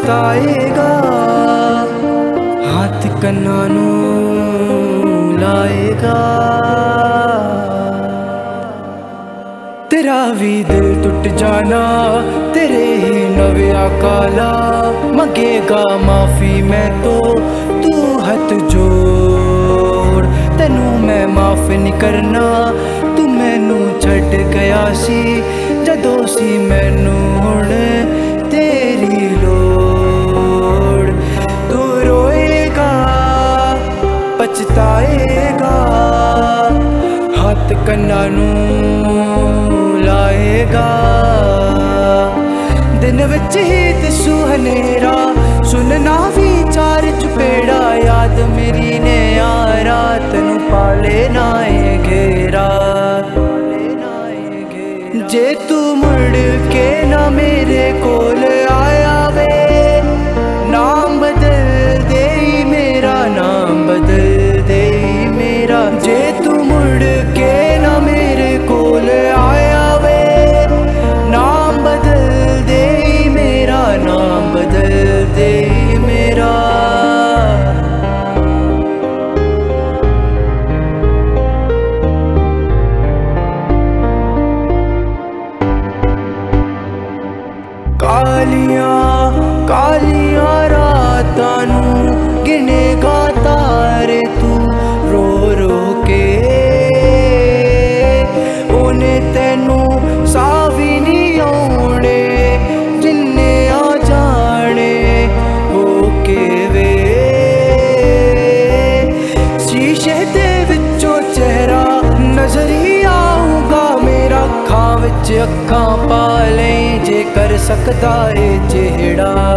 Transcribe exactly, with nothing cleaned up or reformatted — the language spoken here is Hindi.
पछताएगा, हाथ कन्ना नू लाएगा। तेरा भी दिल टूट जाना, तेरे ही नव्या काला मंगेगा माफी मैं तो तू हथ जोड़। तेनू मैं माफ नहीं करना, तू मैनू छड़ गया सी जदों सी मैनू हुण तेरी लोड़। तू रोएगा पछताएगा, हाथ कन्ना नू लाएगा। दिन विच ही दिसू हनेरा, सुनना विचार चुपेड़ा, याद मेरी ने आ रात नू पाले नाए घेरा। जे तू मुड़ के ना मेरे कोल आया वे, नाम बदल दे मेरा, नाम बदल दे मेरा। जे तू मुड़ के ना मेरे कोल आया वे, नाम बदल दे मेरा, नाम बदल दे मेरा। कालियां कालियां रातां नू गिनेगा तारे तू रो रो के, ओने तेनू साह भी नहीं आउणे जिन्ने आ जाने होके वे। शीशे दे विचों चेहरा नजर ही आऊगा मेरा, अखां विच अखां पा ले जे कर सकदा है जेड़ा।